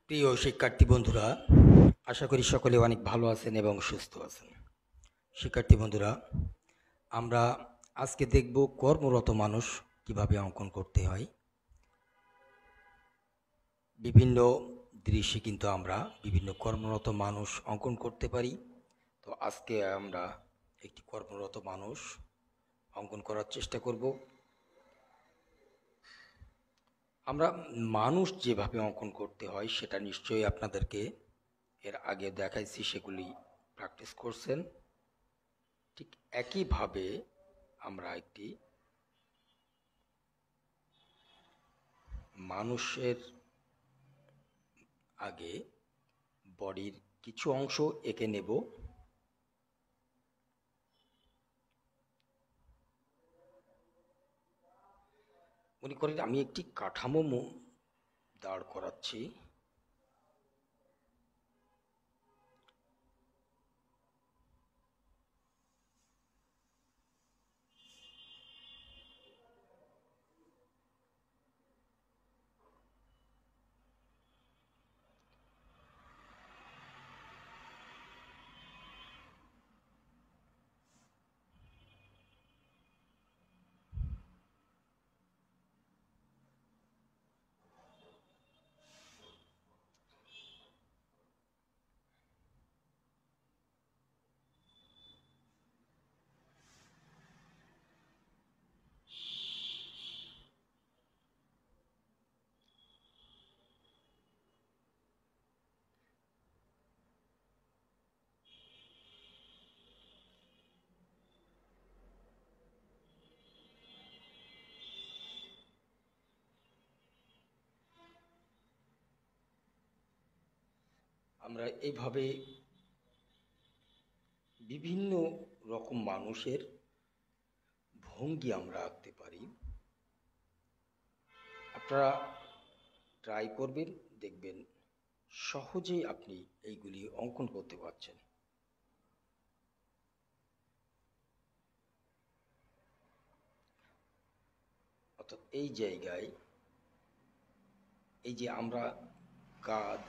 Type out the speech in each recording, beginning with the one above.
প্রিয় শিক্ষার্থী বন্ধুরা, আশা করি সকলে অনেক ভালো আছেন এবং সুস্থ আছেন। শিক্ষার্থী বন্ধুরা, আমরা আজকে দেখব কর্মরত মানুষ কিভাবে অঙ্কন করতে হয়। বিভিন্ন দৃশ্যে কিন্তু আমরা বিভিন্ন কর্মরত মানুষ অঙ্কন করতে পারি। তো আজকে আমরা একটি কর্মরত মানুষ অঙ্কন করার চেষ্টা করব। আমরা মানুষ যেভাবে অঙ্কন করতে হয় সেটা নিশ্চয়ই আপনাদেরকে এর আগে দেখাইছি, সেগুলি প্র্যাকটিস করছেন। ঠিক একইভাবে আমরা একটি মানুষের আগে বডির কিছু অংশ এঁকে নেব। মনে করেন আমি একটি কাঠামো দাঁড় করাচ্ছি। আমরা এইভাবে বিভিন্ন রকম মানুষের ভঙ্গি আমরা আঁকতে পারি। আপনারা ট্রাই করবেন, দেখবেন সহজেই আপনি এইগুলি অঙ্কন করতে পারছেন। অর্থাৎ এই জায়গায় এই যে আমরা কাঁধ,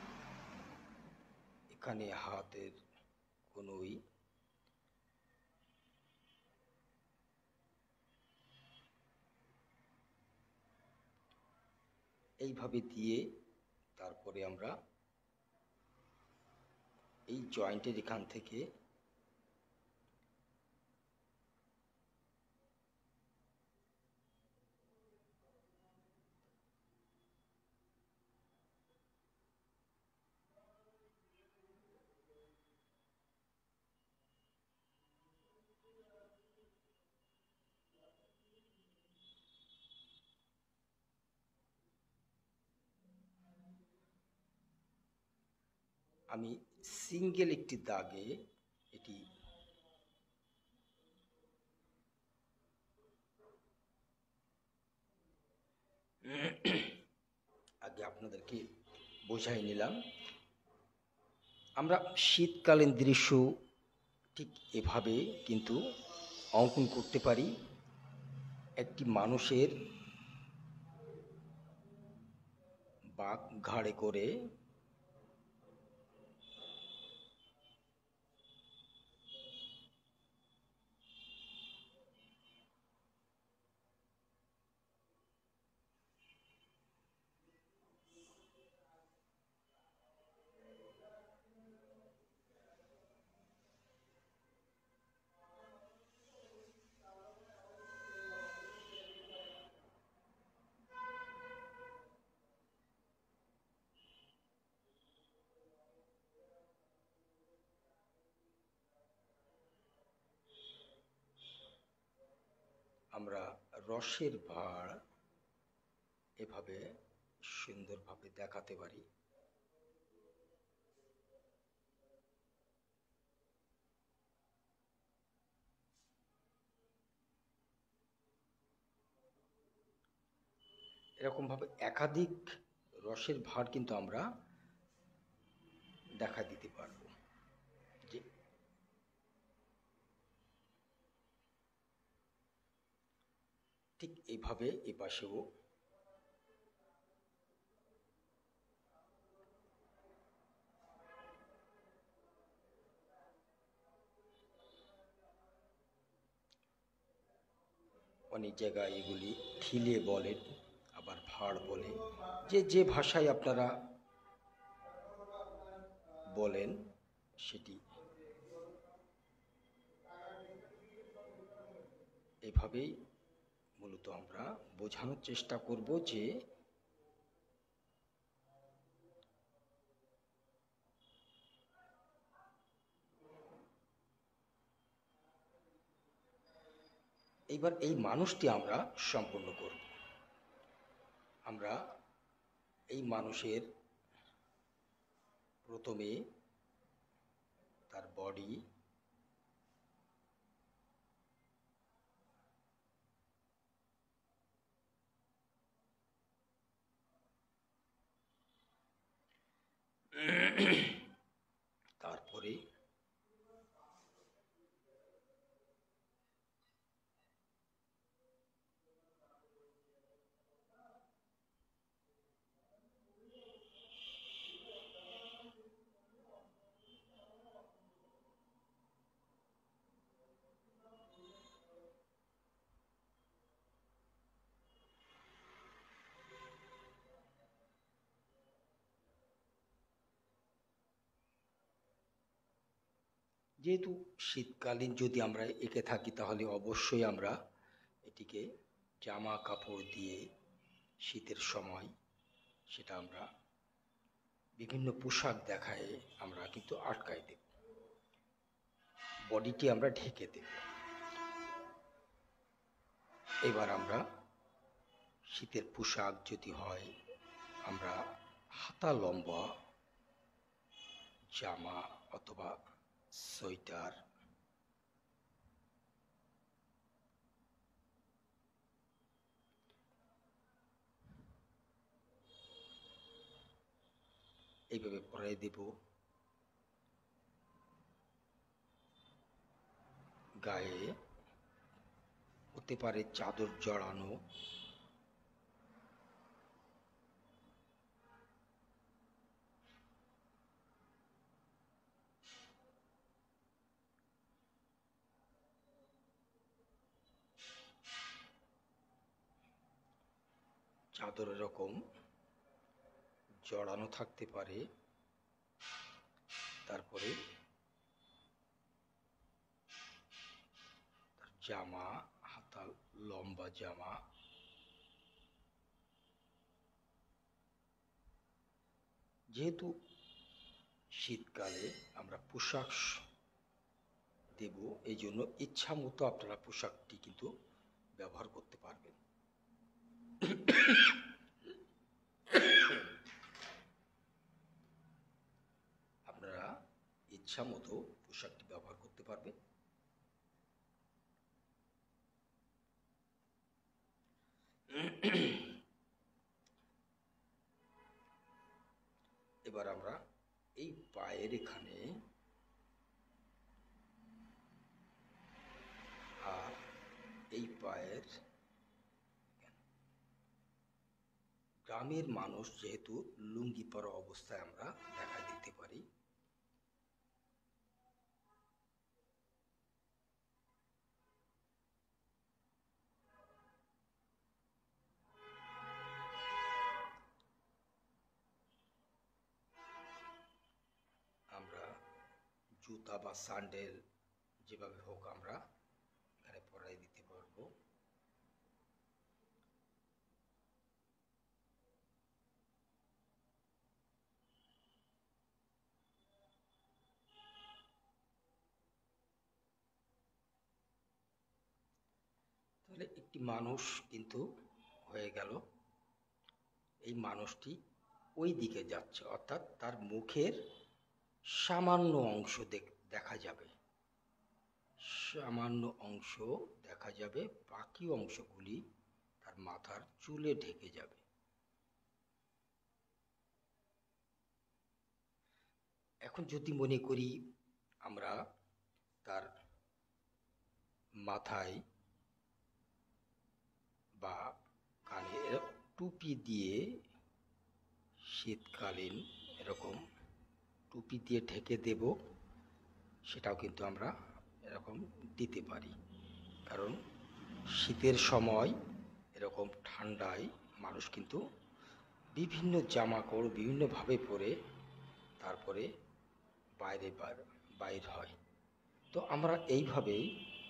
এখানে হাতের কনুই, এইভাবে দিয়ে তারপরে আমরা এই জয়েন্টের এখান থেকে আমি সিঙ্গেল একটি দাগে এটি আগে আপনাদেরকে বোঝাই নিলাম। আমরা শীতকালীন দৃশ্য ঠিক এভাবে কিন্তু অঙ্কন করতে পারি। একটি মানুষের বাঁক ঘাড়ে করে আমরা রসের ভার এভাবে সুন্দরভাবে দেখাতে পারি। এরকমভাবে একাধিক রসের ভার কিন্তু আমরা দেখা দিতে পারবো। যে ঠিক এইভাবে এ পাশেও অনেক জায়গায় এগুলি ঠিলে বলেন, আবার ভাড় বলে, যে যে ভাষায় আপনারা বলেন সেটি এভাবেই মূলত আমরা বোঝানোর চেষ্টা করব যে এইবার এই মানুষটি আমরা সম্পূর্ণ করব। আমরা এই মানুষের প্রথমে তার বডি, তারপরে যেহেতু শীতকালীন যদি আমরা এঁকে থাকি তাহলে অবশ্যই আমরা এটিকে জামা কাপড় দিয়ে শীতের সময় সেটা আমরা বিভিন্ন পোশাক দেখায় আমরা কিন্তু আটকাই দেব, বডিটি আমরা ঢেকে দেব। এবার আমরা শীতের পোশাক যদি হয় আমরা হাতা লম্বা জামা অথবা সোয়েটার, এইভাবে পরাই দেব। গায়ে হতে পারে চাদর জড়ানো, চাদর এরকম জড়ানো থাকতে পারে। তারপরে তার জামা, হাতা লম্বা জামা, যেহেতু শীতকালে আমরা পোশাক দেব, এই জন্য ইচ্ছা মতো আপনারা পোশাকটি কিন্তু ব্যবহার করতে পারবেন। আপনারা ইচ্ছা মতো পোশাকটি ব্যবহার করতে পারবেন। এবার আমরা এই পায়ের এখানে আর এই পায়ের, গ্রামের মানুষ যেহেতু লুঙ্গি পরা অবস্থায় আমরা দেখা দিতে পারি, আমরা জুতা বা স্যান্ডেল যেভাবে হোক আমরা এখানে পরাই দিতে পারবো। তাহলে একটি মানুষ কিন্তু হয়ে গেল। এই মানুষটি ওই দিকে যাচ্ছে, অর্থাৎ তার মুখের সামান্য অংশ দেখা যাবে, সামান্য অংশ দেখা যাবে, বাকি অংশগুলি তার মাথার চুলে ঢেকে যাবে। এখন যদি মনে করি আমরা তার মাথায় বা কানে টুপি দিয়ে, শীতকালীন এরকম টুপি দিয়ে ঢেকে দেব, সেটাও কিন্তু আমরা এরকম দিতে পারি। কারণ শীতের সময় এরকম ঠান্ডায় মানুষ কিন্তু বিভিন্ন জামা কাপড় বিভিন্নভাবে পরে তারপরে বাইরে বাইর হয়। তো আমরা এইভাবেই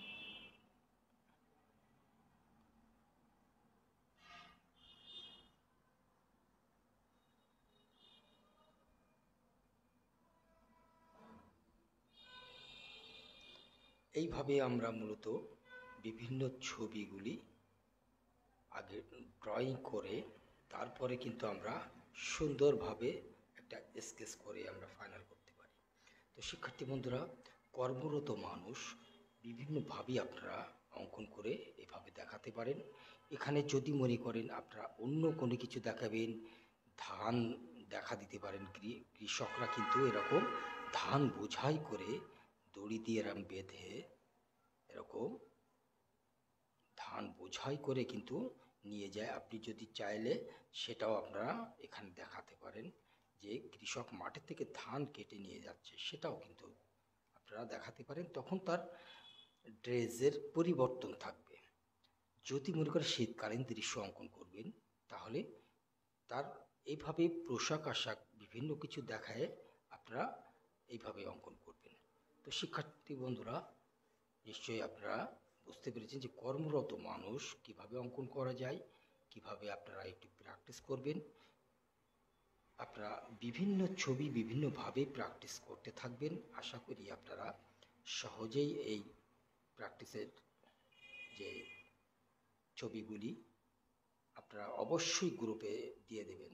আমরা মূলত বিভিন্ন ছবিগুলি আগে ড্রয়িং করে তারপরে কিন্তু আমরা সুন্দরভাবে একটা স্কেচ করে আমরা ফাইনাল করতে পারি। তো শিক্ষার্থী বন্ধুরা, কর্মরত মানুষ বিভিন্নভাবেই আপনারা অঙ্কন করে এভাবে দেখাতে পারেন। এখানে যদি মনে করেন আপনারা অন্য কোনো কিছু দেখাবেন, ধান দেখা দিতে পারেন। কৃষকরা কিন্তু এরকম ধান বোঝাই করে দড়ি দিয়ে এরম বেঁধে এরকম ধান বোঝাই করে কিন্তু নিয়ে যায়। আপনি যদি চাইলে সেটাও আপনারা এখানে দেখাতে পারেন যে কৃষক মাঠের থেকে ধান কেটে নিয়ে যাচ্ছে, সেটাও কিন্তু আপনারা দেখাতে পারেন। তখন তার ড্রেসের পরিবর্তন থাকবে। যদি মনে করেন শীতকালীন দৃশ্য অঙ্কন করবেন, তাহলে তার এইভাবে পোশাক আশাক বিভিন্ন কিছু দেখায় আপনারা এইভাবে অঙ্কন করবেন। তো শিক্ষার্থী বন্ধুরা, নিশ্চয়ই আপনারা বুঝতে পেরেছেন যে কর্মরত মানুষ কিভাবে অঙ্কন করা যায়, কিভাবে আপনারা একটু প্র্যাকটিস করবেন। আপনারা বিভিন্ন ছবি বিভিন্নভাবে প্র্যাকটিস করতে থাকবেন। আশা করি আপনারা সহজেই এই প্র্যাকটিসের যে ছবিগুলি আপনারা অবশ্যই গ্রুপে দিয়ে দেবেন।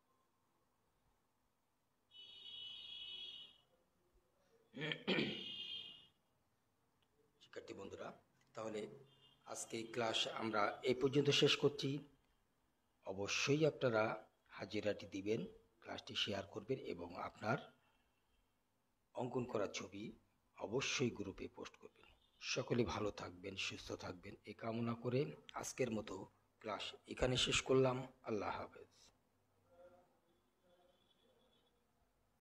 শিক্ষার্থী বন্ধুরা, তাহলে আজকে ক্লাস আমরা এই পর্যন্ত শেষ করছি। অবশ্যই আপনারা হাজিরাটি দিবেন, ক্লাসটি শেয়ার করবেন এবং আপনার অঙ্কন করা ছবি অবশ্যই গ্রুপে পোস্ট করবেন। সকলে ভালো থাকবেন, সুস্থ থাকবেন এই কামনা করে আজকের মতো ক্লাস এখানে শেষ করলাম। আল্লাহ হাফেজ।